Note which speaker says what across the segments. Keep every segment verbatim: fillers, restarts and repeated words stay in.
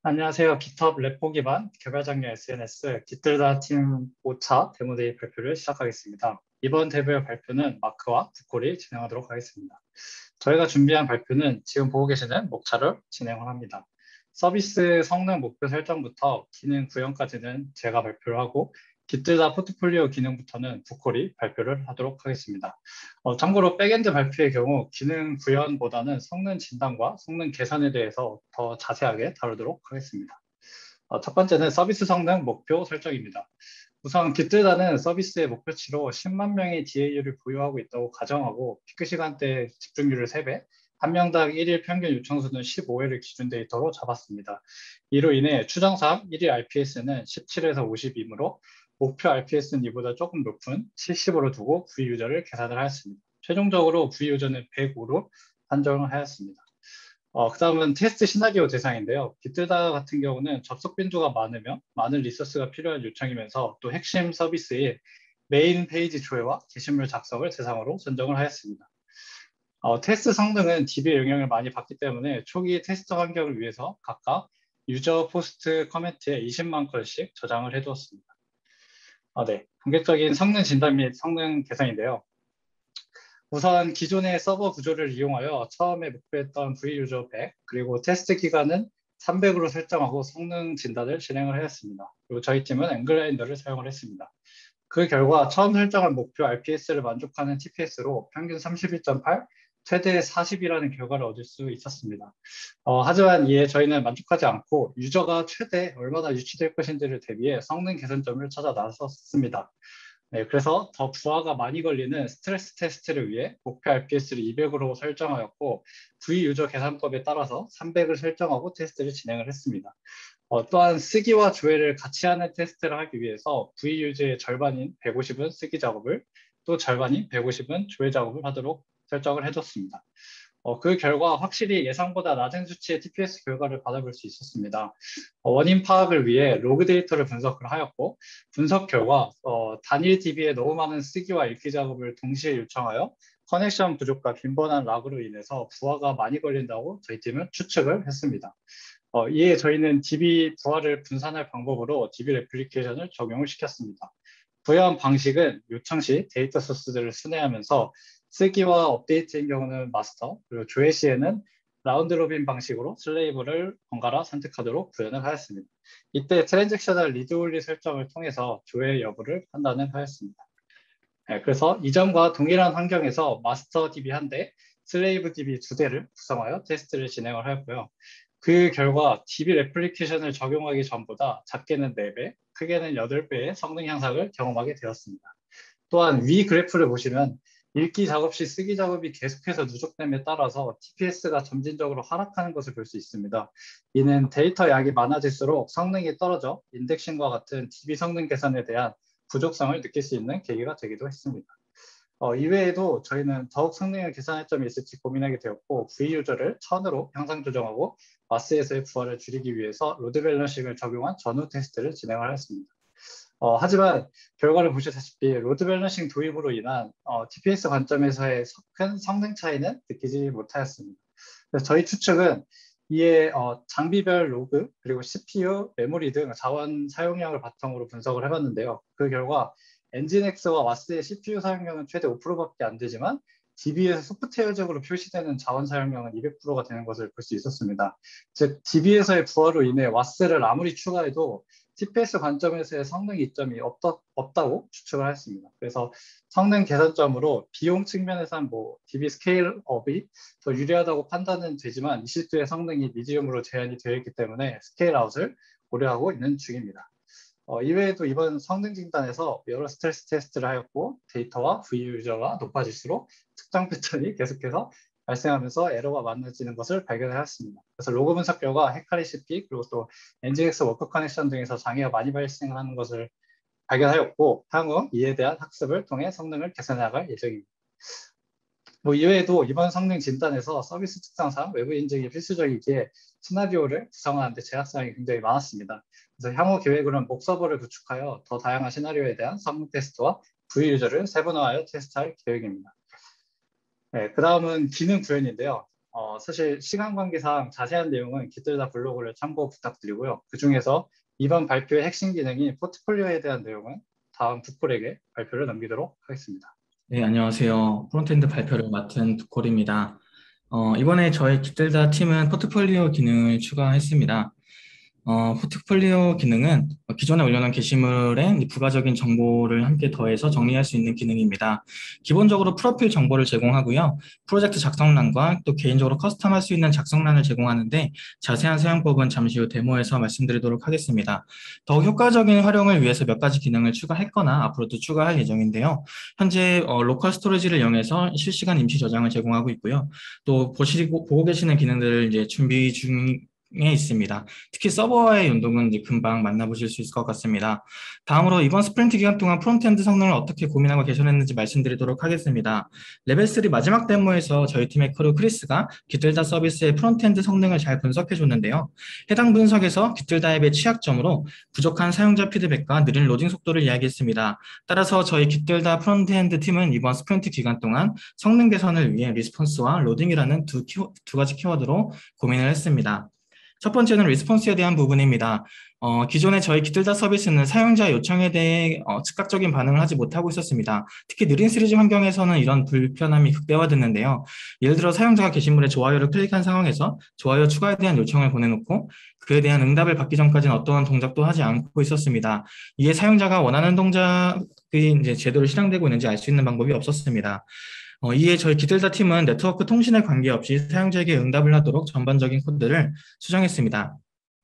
Speaker 1: 안녕하세요. GitHub 레포 기반 개발 장려 에스엔에스 깃들다 팀 오 차 데모데이 발표를 시작하겠습니다. 이번 데모의 발표는 마크와 부콜이 진행하도록 하겠습니다. 저희가 준비한 발표는 지금 보고 계시는 목차를 진행을 합니다. 서비스 성능 목표 설정부터 기능 구현까지는 제가 발표를 하고 깃들다 포트폴리오 기능부터는 부콜이 발표를 하도록 하겠습니다. 어, 참고로 백엔드 발표의 경우 기능 구현보다는 성능 진단과 성능 개선에 대해서 더 자세하게 다루도록 하겠습니다. 어, 첫 번째는 서비스 성능 목표 설정입니다. 우선 깃들다는 서비스의 목표치로 십만 명의 디에이유를 보유하고 있다고 가정하고 피크 시간대 집중률을 세 배, 한 명당 일 일 평균 요청 수는 십오 회를 기준 데이터로 잡았습니다. 이로 인해 추정상 일 일 알피에스는 십칠에서 오십이므로 목표 알피에스는 이보다 조금 높은 칠십으로 두고 V 유저를 계산을 하였습니다. 최종적으로 V 유저는 백오로 판정을 하였습니다. 어, 그 다음은 테스트 시나리오 대상인데요. 깃들다 같은 경우는 접속 빈도가 많으며 많은 리소스가 필요한 요청이면서 또 핵심 서비스의 메인 페이지 조회와 게시물 작성을 대상으로 선정을 하였습니다. 어, 테스트 성능은 디비의 영향을 많이 받기 때문에 초기 테스트 환경을 위해서 각각 유저 포스트 커멘트에 이십만 건씩 저장을 해두었습니다. 어, 네. 본격적인 성능 진단 및 성능 개선인데요. 우선 기존의 서버 구조를 이용하여 처음에 목표했던 V 유저 백, 그리고 테스트 기간은 삼백으로 설정하고 성능 진단을 진행을 하였습니다. 그리고 저희 팀은 앵글라인더를 사용을 했습니다. 그 결과 처음 설정한 목표 알피에스를 만족하는 티피에스로 평균 삼십일 점 팔, 최대 사십이라는 결과를 얻을 수 있었습니다. 어, 하지만 이에 저희는 만족하지 않고 유저가 최대 얼마나 유치될 것인지를 대비해 성능 개선점을 찾아 나섰습니다. 네, 그래서 더 부하가 많이 걸리는 스트레스 테스트를 위해 목표 알피에스를 이백으로 설정하였고 V 유저 계산법에 따라서 삼백을 설정하고 테스트를 진행을 했습니다. 어, 또한 쓰기와 조회를 같이 하는 테스트를 하기 위해서 V 유저의 절반인 백오십은 쓰기 작업을 또 절반인 백오십은 조회 작업을 하도록 설정을 해줬습니다. 어, 그 결과 확실히 예상보다 낮은 수치의 티피에스 결과를 받아볼 수 있었습니다. 어, 원인 파악을 위해 로그 데이터를 분석을 하였고 분석 결과 어, 단일 디비에 너무 많은 쓰기와 읽기 작업을 동시에 요청하여 커넥션 부족과 빈번한 락으로 인해서 부하가 많이 걸린다고 저희 팀은 추측을 했습니다. 어, 이에 저희는 디비 부하를 분산할 방법으로 디비 레플리케이션을 적용을 시켰습니다. 부여한 방식은 요청 시 데이터 소스들을 순회하면서 쓰기와 업데이트인 경우는 마스터, 그리고 조회 시에는 라운드 로빈 방식으로 슬레이브를 번갈아 선택하도록 구현을 하였습니다. 이때 트랜잭셔널 리드 올리 설정을 통해서 조회 여부를 판단을 하였습니다. 네, 그래서 이전과 동일한 환경에서 마스터 디비 한 대, 슬레이브 디비 두 대를 구성하여 테스트를 진행을 하였고요. 그 결과 디비 레플리케이션을 적용하기 전보다 작게는 네 배, 크게는 여덟 배의 성능 향상을 경험하게 되었습니다. 또한 위 그래프를 보시면 읽기 작업 시 쓰기 작업이 계속해서 누적됨에 따라서 티피에스가 점진적으로 하락하는 것을 볼 수 있습니다. 이는 데이터 양이 많아질수록 성능이 떨어져 인덱싱과 같은 디비 성능 개선에 대한 부족성을 느낄 수 있는 계기가 되기도 했습니다. 어, 이외에도 저희는 더욱 성능을 개선할 점이 있을지 고민하게 되었고 V 유저를 천으로 향상 조정하고 마스에서의 부하를 줄이기 위해서 로드 밸런싱을 적용한 전후 테스트를 진행을 했습니다. 어, 하지만 결과를 보시다시피 로드 밸런싱 도입으로 인한 어, 티피에스 관점에서의 큰 성능 차이는 느끼지 못하였습니다. 그래서 저희 추측은 이에 어, 장비별 로그 그리고 씨피유, 메모리 등 자원 사용량을 바탕으로 분석을 해봤는데요. 그 결과 엔진엑스와 와스의 씨피유 사용량은 최대 오 퍼센트밖에 안 되지만 디비에서 소프트웨어적으로 표시되는 자원 사용량은 이백 퍼센트가 되는 것을 볼 수 있었습니다. 즉 디비에서의 부하로 인해 와스를 아무리 추가해도 티피에스 관점에서의 성능 이점이 없다, 없다고 추측을 했습니다. 그래서 성능 개선점으로 비용 측면에서는 뭐 디비 스케일업이 더 유리하다고 판단은 되지만 이십수의 성능이 미디움으로 제한이 되어 있기 때문에 스케일아웃을 고려하고 있는 중입니다. 어, 이외에도 이번 성능 진단에서 여러 스트레스 테스트를 하였고 데이터와 V 유저가 높아질수록 특정 패턴이 계속해서 발생하면서 에러가 많아지는 것을 발견하였습니다. 그래서 로그 분석 결과 헤카리 씨피 그리고 또 엔진엑스 워크 커넥션 등에서 장애가 많이 발생하는 것을 발견하였고 향후 이에 대한 학습을 통해 성능을 개선해 나갈 예정입니다. 뭐 이외에도 이번 성능 진단에서 서비스 특성상 외부 인증이 필수적이기에 시나리오를 구성하는데 제약사항이 굉장히 많았습니다. 그래서 향후 계획으로는 목 서버를 구축하여 더 다양한 시나리오에 대한 성능 테스트와 V 유저를 세분화하여 테스트할 계획입니다. 네, 그 다음은 기능 구현인데요. 어, 사실 시간 관계상 자세한 내용은 깃들다 블로그를 참고 부탁드리고요. 그중에서 이번 발표의 핵심 기능인 포트폴리오에 대한 내용은 다음 부콜에게 발표를 넘기도록 하겠습니다.
Speaker 2: 네, 안녕하세요. 프론트엔드 발표를 맡은 두콜입니다. 어, 이번에 저희 깃들다 팀은 포트폴리오 기능을 추가했습니다. 어, 포트폴리오 기능은 기존에 올려놓은 게시물에 이제 부가적인 정보를 함께 더해서 정리할 수 있는 기능입니다. 기본적으로 프로필 정보를 제공하고요. 프로젝트 작성란과 또 개인적으로 커스텀할 수 있는 작성란을 제공하는데 자세한 사용법은 잠시 후 데모에서 말씀드리도록 하겠습니다. 더욱 효과적인 활용을 위해서 몇 가지 기능을 추가했거나 앞으로도 추가할 예정인데요. 현재 어, 로컬 스토리지를 이용해서 실시간 임시 저장을 제공하고 있고요. 또 보시고 보고 계시는 기능들을 이제 준비 중 에 있습니다. 특히 서버와의 연동은 이제 금방 만나보실 수 있을 것 같습니다. 다음으로 이번 스프린트 기간 동안 프론트엔드 성능을 어떻게 고민하고 개선했는지 말씀드리도록 하겠습니다. 레벨 삼 마지막 데모에서 저희 팀의 크루 크리스가 깃들다 서비스의 프론트엔드 성능을 잘 분석해 줬는데요. 해당 분석에서 깃들다 앱의 취약점으로 부족한 사용자 피드백과 느린 로딩 속도를 이야기했습니다. 따라서 저희 깃들다 프론트엔드 팀은 이번 스프린트 기간 동안 성능 개선을 위해 리스폰스와 로딩이라는 두, 키워, 두 가지 키워드로 고민을 했습니다. 첫 번째는 리스폰스에 대한 부분입니다. 어, 기존에 저희 깃들다 서비스는 사용자 요청에 대해 어, 즉각적인 반응을 하지 못하고 있었습니다. 특히 느린 시리즈 환경에서는 이런 불편함이 극대화됐는데요. 예를 들어 사용자가 게시물에 좋아요를 클릭한 상황에서 좋아요 추가에 대한 요청을 보내놓고 그에 대한 응답을 받기 전까지는 어떠한 동작도 하지 않고 있었습니다. 이에 사용자가 원하는 동작이 이제 제대로 실행되고 있는지 알 수 있는 방법이 없었습니다. 어, 이에 저희 깃들다 팀은 네트워크 통신에 관계없이 사용자에게 응답을 하도록 전반적인 코드를 수정했습니다.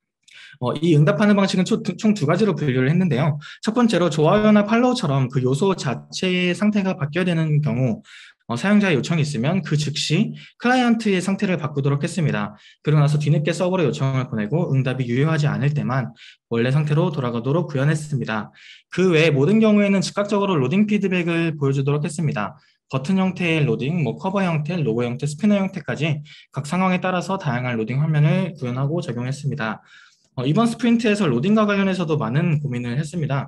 Speaker 2: 어, 이 응답하는 방식은 총 두 가지로 분류를 했는데요. 첫 번째로 좋아요나 팔로우처럼 그 요소 자체의 상태가 바뀌어야 되는 경우 어, 사용자의 요청이 있으면 그 즉시 클라이언트의 상태를 바꾸도록 했습니다. 그러고 나서 뒤늦게 서버로 요청을 보내고 응답이 유효하지 않을 때만 원래 상태로 돌아가도록 구현했습니다. 그 외에 모든 경우에는 즉각적으로 로딩 피드백을 보여주도록 했습니다. 버튼 형태의 로딩, 뭐 커버 형태, 로고 형태, 스피너 형태까지 각 상황에 따라서 다양한 로딩 화면을 구현하고 적용했습니다. 어, 이번 스프린트에서 로딩과 관련해서도 많은 고민을 했습니다.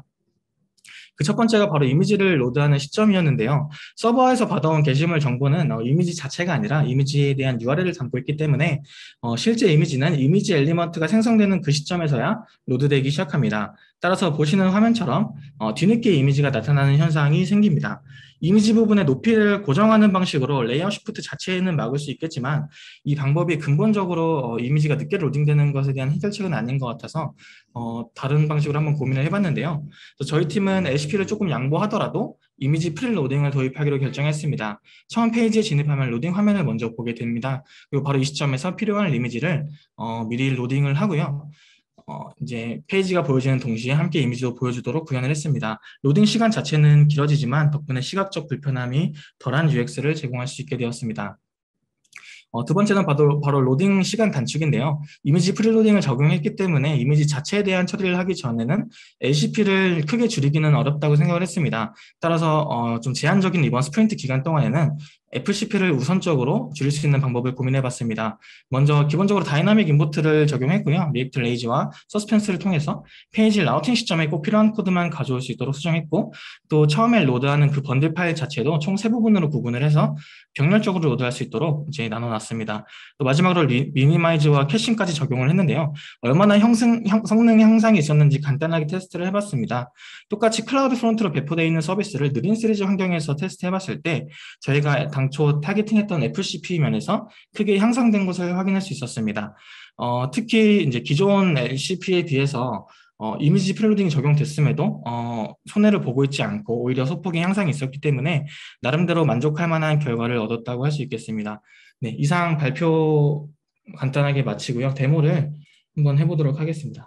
Speaker 2: 그 첫 번째가 바로 이미지를 로드하는 시점이었는데요. 서버에서 받아온 게시물 정보는 어, 이미지 자체가 아니라 이미지에 대한 유알엘을 담고 있기 때문에 어, 실제 이미지는 이미지 엘리먼트가 생성되는 그 시점에서야 로드되기 시작합니다. 따라서 보시는 화면처럼 어, 뒤늦게 이미지가 나타나는 현상이 생깁니다. 이미지 부분의 높이를 고정하는 방식으로 레이아웃 시프트 자체는 막을 수 있겠지만 이 방법이 근본적으로 어, 이미지가 늦게 로딩되는 것에 대한 해결책은 아닌 것 같아서 어, 다른 방식으로 한번 고민을 해봤는데요. 저희 팀은 에이치피를 조금 양보하더라도 이미지 프리로딩을 도입하기로 결정했습니다. 처음 페이지에 진입하면 로딩 화면을 먼저 보게 됩니다. 그리고 바로 이 시점에서 필요한 이미지를 어, 미리 로딩을 하고요. 어, 이제 페이지가 보여지는 동시에 함께 이미지도 보여주도록 구현을 했습니다. 로딩 시간 자체는 길어지지만 덕분에 시각적 불편함이 덜한 유엑스를 제공할 수 있게 되었습니다. 어, 두 번째는 바로, 바로 로딩 시간 단축인데요. 이미지 프리로딩을 적용했기 때문에 이미지 자체에 대한 처리를 하기 전에는 에이씨피를 크게 줄이기는 어렵다고 생각을 했습니다. 따라서 어, 좀 제한적인 이번 스프린트 기간 동안에는 에프씨피를 우선적으로 줄일 수 있는 방법을 고민해봤습니다. 먼저 기본적으로 다이나믹 임포트를 적용했고요. 리액트 레이즈와 서스펜스를 통해서 페이지 라우팅 시점에 꼭 필요한 코드만 가져올 수 있도록 수정했고 또 처음에 로드하는 그 번들 파일 자체도 총 세 부분으로 구분을 해서 병렬적으로 로드할 수 있도록 이제 나눠놨습니다. 또 마지막으로 리, 미니마이즈와 캐싱까지 적용을 했는데요. 얼마나 형성, 형, 성능 향상이 있었는지 간단하게 테스트를 해봤습니다. 똑같이 클라우드 프론트로 배포되어 있는 서비스를 느린 시리즈 환경에서 테스트해봤을 때 저희가 당초 타겟팅했던 에프씨피 면에서 크게 향상된 것을 확인할 수 있었습니다. 어, 특히 이제 기존 엘씨피에 비해서 어, 이미지 프리로딩이 적용됐음에도 어, 손해를 보고 있지 않고 오히려 소폭의 향상이 있었기 때문에 나름대로 만족할 만한 결과를 얻었다고 할 수 있겠습니다. 네, 이상 발표 간단하게 마치고요. 데모를 한번 해보도록 하겠습니다.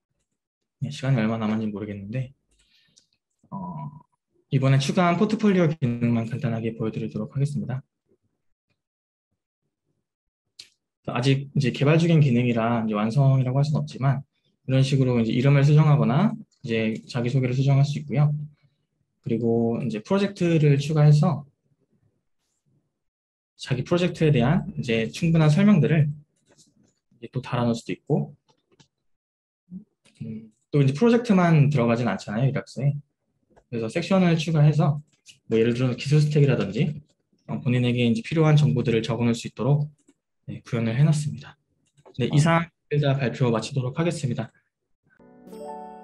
Speaker 2: 네, 시간이 얼마 남았는지 모르겠는데 어, 이번에 추가한 포트폴리오 기능만 간단하게 보여드리도록 하겠습니다. 아직 이제 개발 중인 기능이라 이제 완성이라고 할 수는 없지만 이런 식으로 이제 이름을 수정하거나 이제 자기소개를 수정할 수 있고요. 그리고 이제 프로젝트를 추가해서 자기 프로젝트에 대한 이제 충분한 설명들을 이제 또 달아놓을 수도 있고, 음, 또 이제 프로젝트만 들어가진 않잖아요, 이력서에. 그래서 섹션을 추가해서 뭐 예를 들어 기술 스택이라든지 어, 본인에게 이제 필요한 정보들을 적어놓을 수 있도록 네, 구현을 해놨습니다. 네,
Speaker 1: 아,
Speaker 2: 이상 깃들다 발표 마치도록 하겠습니다.